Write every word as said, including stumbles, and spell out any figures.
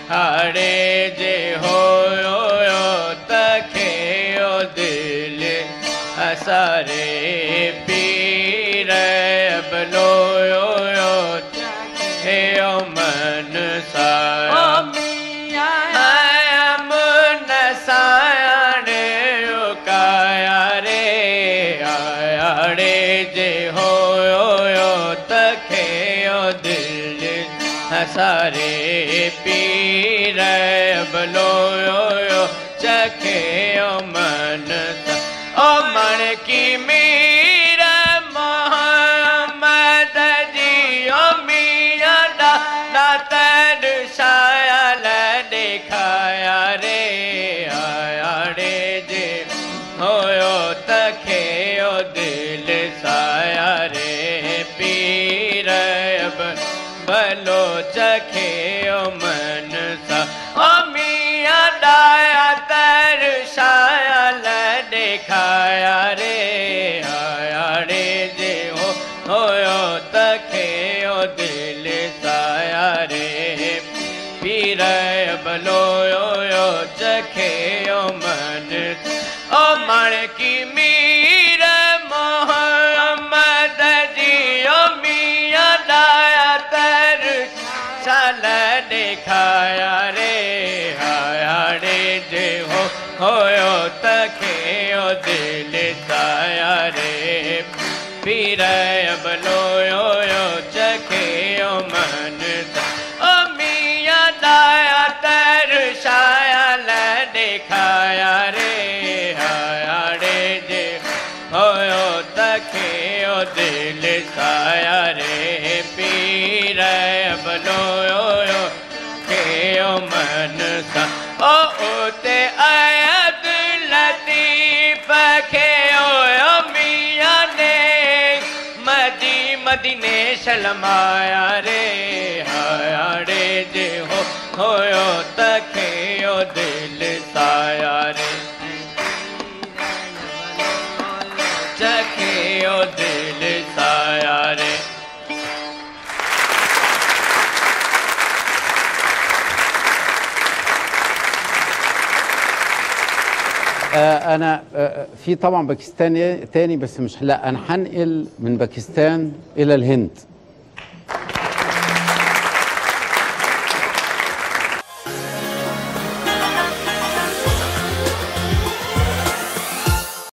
हाड़े जे होयो तखे ओ दिल सारे पीर बलोयो हे ओ मन सा मन सायाने काया रे आयाड़े जे होयो तखे ओ दिल सारे पीर बलोयो चखे ओ मन ओ मन की मीर मोहम्मद जी ओ मियां दा नातन शायल दिखाया रे आयाड़े जे होयो तखे ओ दिल साया रे पीर बलो चखे ओ मन सा ओ मियां दाया तर शायल दिखाया रे आयाड़े जे हो होयो तखे ओ दिल साया रे पीर बलोयो चखे ओ मन ओ मन की मीर मोहम्मद जी ओ मियां दाया तर शाल दिखाया रे आयाड़े जे हो होयो तखे ओ दिल साया रे पीर बलोयो चखे ओ मन ओ मियां दाया तर शायल दिखाया रे आयाड़े जे होयो तखे ओ दिल साया रे पीर बलोयो के ओ मन सा ओ उते आयत लतीफ के ओ मियां ने मदी मदीने शलमाया रे आयाड़े जे हो होयो तखे ओ दिल साया रे चखे ओ दिल साया रे أنا في طبعا باكستاني تاني بس مش لا أنا هنقل من باكستان إلى الهند.